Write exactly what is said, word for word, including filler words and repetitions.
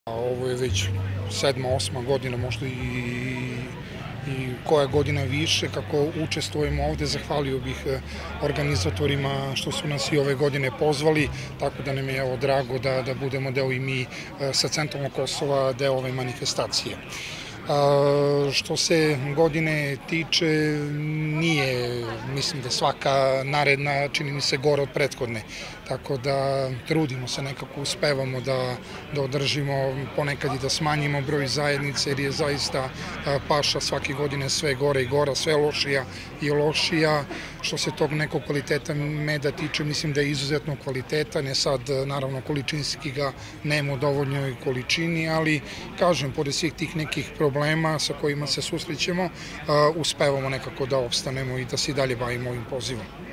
Ovo je već sedma, osma godina, možda i, i koja godina više kako učestvujemo ovde. Zahvalio bih organizatorima što su nas i ove godine pozvali, tako da nam je evo drago da, da budemo deo i mi sa centralnog Kosova, deo ove manifestacije. A, što se godine tiče, nije, mislim da svaka naredna čini mi se gore od prethodne, tako da trudimo se, nekako uspevamo da, da održimo, ponekad i da smanjimo broj zajednice, jer je zaista paša svake godine sve gore i gora, sve lošija i lošija. Što se tog nekog kvaliteta meda tiče, mislim da je izuzetno kvalitetan, ne sad naravno količinski ga nema u dovoljnoj količini, ali kažem, pored svih tih nekih problema sa kojima se susrećemo, uspevamo nekako da opstanemo i da se i dalje bavimo ovim pozivom.